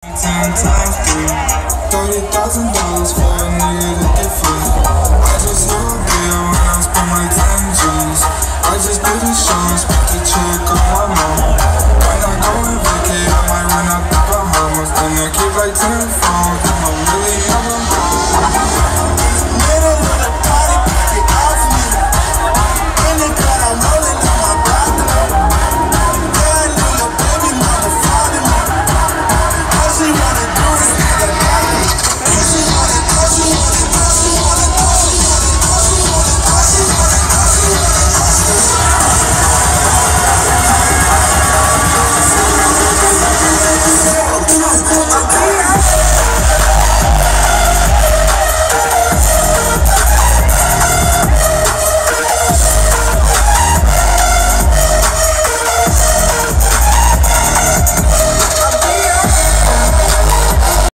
10 times 3, $30,000 for a nigga to get free. I just hit a bill when I spend my 10 G's. I just did a show and spent the check on my mom. When I go and vacate, I might run out the Bahamas. Then I keep like 10 phones.